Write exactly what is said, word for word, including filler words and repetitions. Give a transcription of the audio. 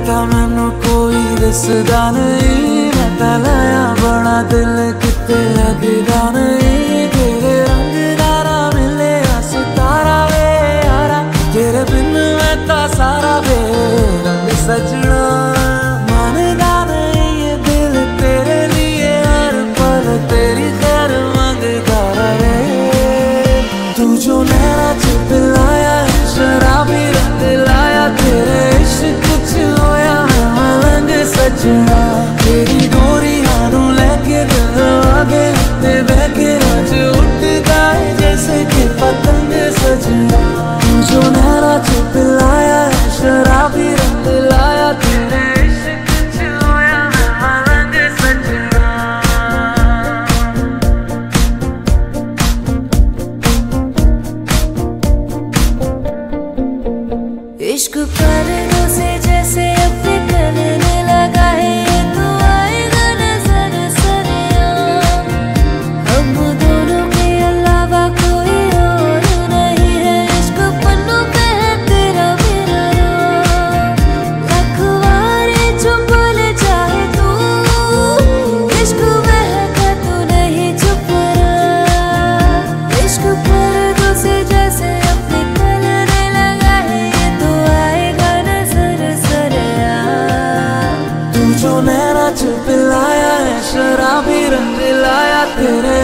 लगता मैनू कोई दिसदा नहीं, मैं तां लाया बड़ा दिल किते लगदा नहीं। तेरे रंग नारा मिले सितारा वे यारा, तेरे बिन मैं तां सारा वे रंग सजना। मानदा नहीं ये दिल तेरे लिए हर पल तेरी खैर मांगदा रहे। तू जो नैना च पिलाया शराबी रंग लाया, तेरे इश्क च होया मैं मलंग सजना। तेरी डोरियां नू लेके दिल आगे ते बहके राज उठदा है जैसे कि पतंग सजना। तू जो नैना च पिलाया शराबी रंग लाया, तेरे इश्क च होया मैं मलंग सजना। इश्क पर्दों से जैसे अपने करने लगा है, ये तो आएगा नजर सरिया। हम दोनों के अलावा कोई और नहीं है, इश्क पन्नों पे है तेरा मेरा नाम। रखवारे चुप ले चाहे तू, इश्क महका तू नहीं चुप रहा। इश्क पर्दों से जैसे अपने करने लगा है, ये तो आएगा नजर सरिया। तू जो नैना च पिलाया है शराबी रंग लाया, तेरे